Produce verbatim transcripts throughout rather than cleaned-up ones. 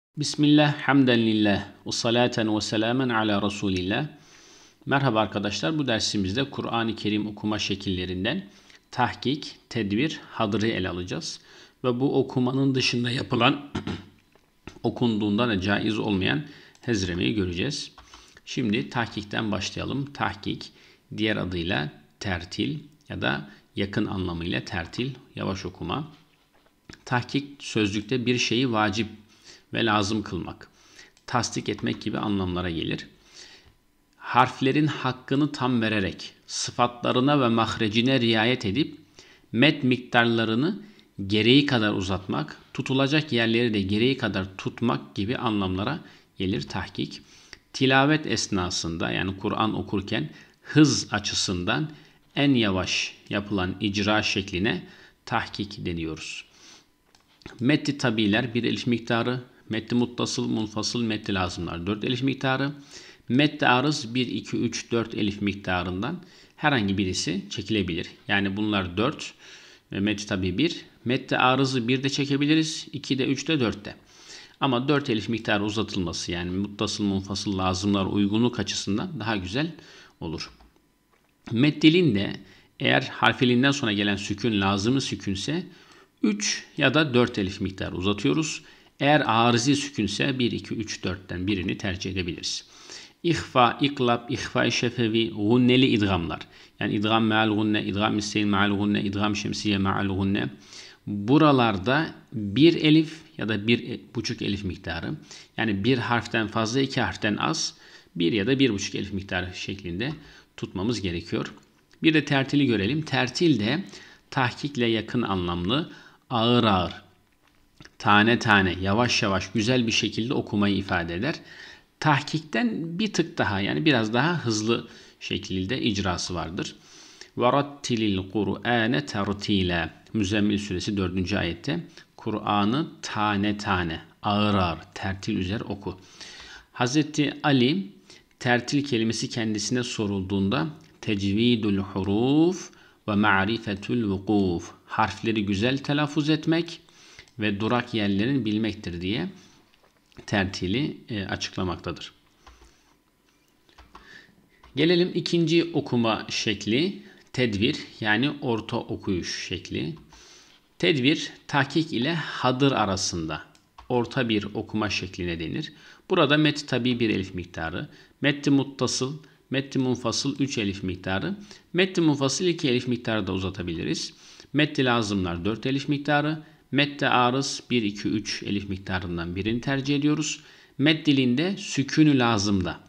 Bismillah, hamden lillah, ve salaten ve selamen ala Resulillah. Merhaba arkadaşlar, bu dersimizde Kur'an-ı Kerim okuma şekillerinden tahkik, tedbir, hadırı ele alacağız. Ve bu okumanın dışında yapılan, okunduğunda da caiz olmayan hezremeyi göreceğiz. Şimdi tahkikten başlayalım. Tahkik, diğer adıyla tertil ya da yakın anlamıyla tertil, yavaş okuma. Tahkik sözlükte bir şeyi vacip ve lazım kılmak, tasdik etmek gibi anlamlara gelir. Harflerin hakkını tam vererek, sıfatlarına ve mahrecine riayet edip, met miktarlarını gereği kadar uzatmak, tutulacak yerleri de gereği kadar tutmak gibi anlamlara gelir tahkik. Tilavet esnasında, yani Kur'an okurken hız açısından en yavaş yapılan icra şekline tahkik deniyoruz. Metti tabiler bir elif miktarı, metti muttasıl, munfasıl, metti lazımlar dört elif miktarı, metti arız bir, iki, üç, dört elif miktarından herhangi birisi çekilebilir. Yani bunlar dört, metti tabi bir, metti arızı bir de çekebiliriz, iki de, üç de, dört de. Ama dört elif miktarı uzatılması, yani muttasıl, munfasıl, lazımlar uygunluk açısından daha güzel olur. Meddilin de eğer harfilinden sonra gelen sükun lazımı sükünse üç ya da dört elif miktarı uzatıyoruz. Eğer arızi sükünse bir, iki, üç, dörtten birini tercih edebiliriz. İhfa, iklab, ihfa-i şefevi, gunneli idgamlar. Yani idgam me'al gunne, idgam isteyn me'al gunne, idgam şemsiye me'al gunne. Buralarda bir elif ya da bir buçuk elif miktarı, yani bir harften fazla, iki harften az, bir ya da bir buçuk elif miktarı şeklinde tutmamız gerekiyor. Bir de tertili görelim. Tertil de tahkikle yakın anlamlı, ağır ağır, tane tane, yavaş yavaş, güzel bir şekilde okumayı ifade eder. Tahkikten bir tık daha, yani biraz daha hızlı şekilde icrası vardır. وَرَتِّلِ الْقُرْآنَ تَرْتِيلًا Müzzemmil suresi dördüncü ayette Kur'an'ı tane tane, ağır ağır, tertil üzere oku. Hazreti Ali tertil kelimesi kendisine sorulduğunda tecvidul huruf ve ma'rifetul vukuf, harfleri güzel telaffuz etmek ve durak yerlerini bilmektir diye tertili e, açıklamaktadır. Gelelim ikinci okuma şekli, tedvir, yani orta okuyuş şekli. Tedvir, tahkik ile hadır arasında orta bir okuma şekline denir. Burada met tabi bir elif miktarı, metti muttasıl, metti munfasıl üç elif miktarı, metti munfasıl iki elif miktarı da uzatabiliriz. Metti lazımlar dört elif miktarı, metti arız bir, iki, üç elif miktarından birini tercih ediyoruz. Med dilinde sükûnü lazımda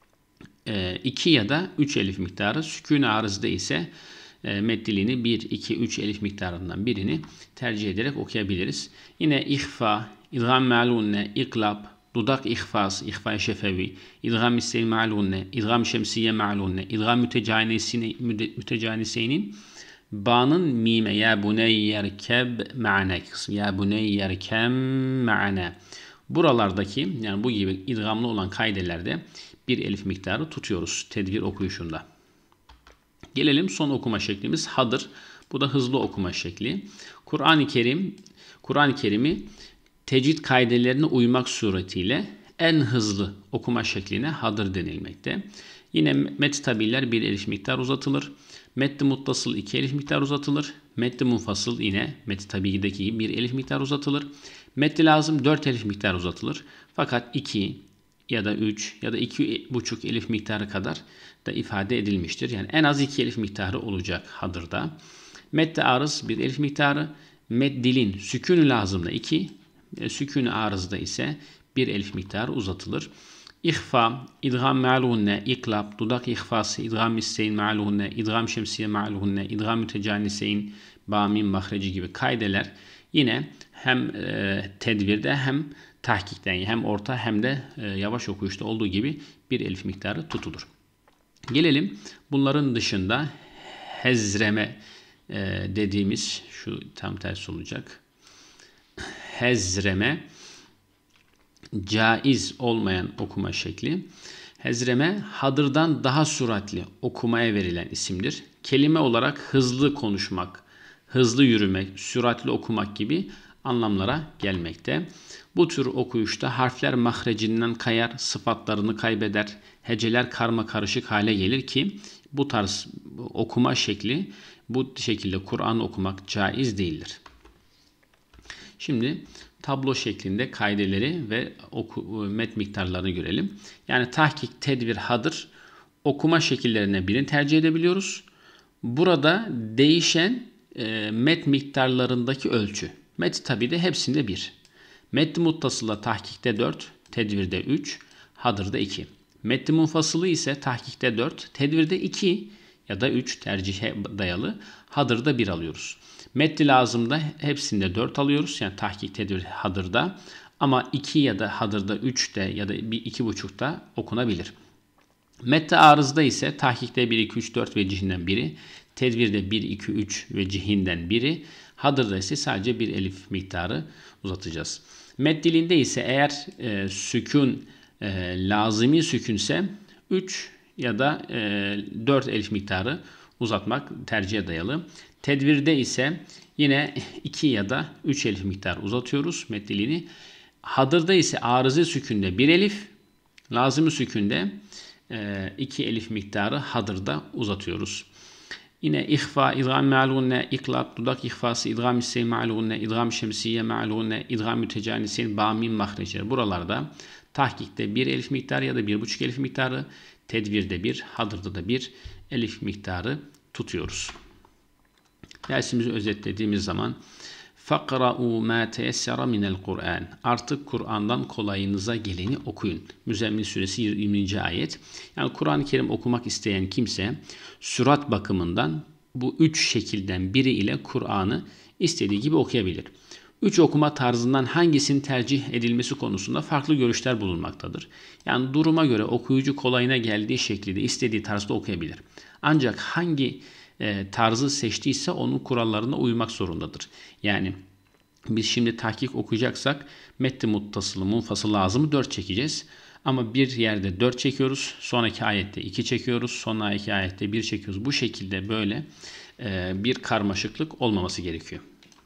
iki ya da üç elif miktarı, sükûnü arızda ise med dilini bir, iki, üç elif miktarından birini tercih ederek okuyabiliriz. Yine ihfa, idgam me'al gunne, iklab, dudak ihfası, ihfa-i şefevi, idgam isteyn me'al gunne, idgam şemsiye me'al gunne, idgam mütecaniseynin ba'nın mime, ya buney yerkeb ma'ana kısmı, ya buney yerkem ma'ana. Buralardaki, yani bu gibi idgamlı olan kaidelerde bir elif miktarı tutuyoruz tedbir okuyuşunda. Gelelim son okuma şeklimiz hadır. Bu da hızlı okuma şekli. Kur'an-ı Kerim, Kur'an-ı Kerim'i tecvid kaidelerine uymak suretiyle en hızlı okuma şekline hadır denilmekte. Yine met tabiler bir elif miktar uzatılır. Metti muttasıl iki elif miktar uzatılır. Metti munfasıl yine metti tabideki gibi bir elif miktar uzatılır. Metti lazım dört elif miktar uzatılır. Fakat iki ya da üç ya da iki buçuk elif miktarı kadar da ifade edilmiştir. Yani en az iki elif miktarı olacak hadırda. Metti arız bir elif miktarı. Med dilin sükûnü lazımda iki, sükûnü arızda ise bir elif miktarı uzatılır. İhfa, idgam me'al gunne, iklab, dudak ihfası, idgam isteyn me'al gunne, idgam şemsiye me'al gunne, idgam mütecaniseyn, ba'min mahreci gibi kaideler yine hem e, tedvirde hem tahkikten, hem orta hem de e, yavaş okuyuşta olduğu gibi bir elif miktarı tutulur. Gelelim bunların dışında hezreme e, dediğimiz, şu tam tersi olacak, hezreme, caiz olmayan okuma şekli. Hezreme hadırdan daha süratli okumaya verilen isimdir. Kelime olarak hızlı konuşmak, hızlı yürümek, süratli okumak gibi anlamlara gelmekte. Bu tür okuyuşta harfler mahrecinden kayar, sıfatlarını kaybeder, heceler karma karışık hale gelir ki bu tarz okuma şekli, bu şekilde Kur'an okumak caiz değildir. Şimdi tablo şeklinde kaideleri ve oku, met miktarlarını görelim. Yani tahkik, tedvir, hadır okuma şekillerine birini tercih edebiliyoruz. Burada değişen e, met miktarlarındaki ölçü. Met tabi de hepsinde bir. Met muttasıla tahkikte dört, tedvirde üç, hadırda iki. Met munfasılı ise tahkikte dört, tedvirde iki ya da üç tercihe dayalı, hadırda bir alıyoruz. Meddi lazımda hepsinde dört alıyoruz. Yani tahkik, tedvir, hadırda. Ama iki ya da hadırda üçte ya da iki buçukta okunabilir. Meddi arızda ise tahkikte bir, iki, üç, dört vecihinden biri. Tedvirde bir, iki, üç vecihinden biri. Hadırda ise sadece bir elif miktarı uzatacağız. Meddilinde ise eğer e, sükun e, lazımi sükünse üç ya da e, dört elif miktarı uzatmak tercihe dayalı. Tedvirde ise yine iki ya da üç elif miktar uzatıyoruz meddiliğini. Hadırda ise arıza sükünde bir elif, lazım-ı sükünde iki elif miktarı hadırda uzatıyoruz. Yine ihfa, idgam me'al-gunne, iklab, dudak ihfası, idgam-ı sey me'al-gunne, idgam-ı şemsiye me'al-gunne, idgam-ı mütecanisin, ba'min mahreçleri. Buralarda tahkikte bir elif miktarı ya da bir buçuk elif miktarı, tedvirde bir, hadırda da bir elif miktarı tutuyoruz. Dersimizi özetlediğimiz zaman فَقْرَؤُوا مَا تَيَسَّرَ مِنَ الْقُرْآنِ Artık Kur'an'dan kolayınıza geleni okuyun. Müzzemmil suresi yirminci ayet. Yani Kur'an-ı Kerim okumak isteyen kimse sürat bakımından bu üç şekilden biri ile Kur'an'ı istediği gibi okuyabilir. Üç okuma tarzından hangisinin tercih edilmesi konusunda farklı görüşler bulunmaktadır. Yani duruma göre okuyucu kolayına geldiği şekilde istediği tarzda okuyabilir. Ancak hangi e, tarzı seçtiyse onun kurallarına uymak zorundadır. Yani biz şimdi tahkik okuyacaksak metti muttasılı, munfasıl lazımı dört çekeceğiz. Ama bir yerde dört çekiyoruz, sonraki ayette iki çekiyoruz, sonraki ayette bir çekiyoruz. Bu şekilde böyle e, bir karmaşıklık olmaması gerekiyor.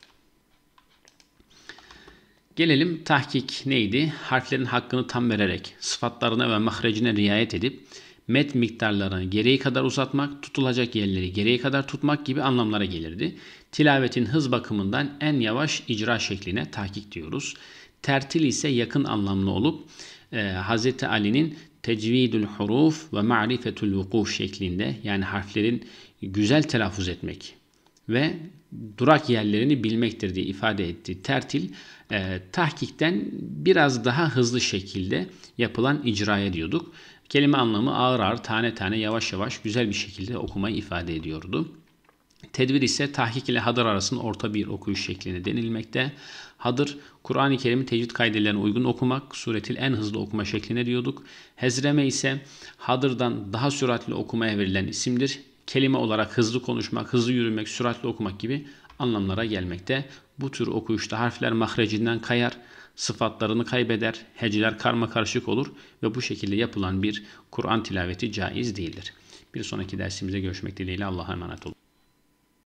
Gelelim tahkik neydi? Harflerin hakkını tam vererek, sıfatlarına ve mahrecine riayet edip met miktarlarını gereği kadar uzatmak, tutulacak yerleri gereği kadar tutmak gibi anlamlara gelirdi. Tilavetin hız bakımından en yavaş icra şekline tahkik diyoruz. Tertil ise yakın anlamlı olup e, Hz. Ali'nin tecvidül huruf ve ma'rifetul vukuf şeklinde, yani harflerin güzel telaffuz etmek ve durak yerlerini bilmektir diye ifade ettiği tertil, e, tahkikten biraz daha hızlı şekilde yapılan icraya diyorduk. Kelime anlamı ağır ağır, tane tane, yavaş yavaş, güzel bir şekilde okumayı ifade ediyordu. Tedvir ise tahkik ile hadır arasında orta bir okuyuş şekline denilmekte. Hadır, Kur'an-ı Kerim'in tecvid kaidelerine uygun okumak, suretil en hızlı okuma şekline diyorduk. Hezreme ise hadırdan daha süratli okumaya verilen isimdir. Kelime olarak hızlı konuşmak, hızlı yürümek, süratli okumak gibi anlamlara gelmekte. Bu tür okuyuşta harfler mahrecinden kayar, sıfatlarını kaybeder, heceler karma karışık olur ve bu şekilde yapılan bir Kur'an tilaveti caiz değildir. Bir sonraki dersimizde görüşmek dileğiyle Allah'a emanet olun.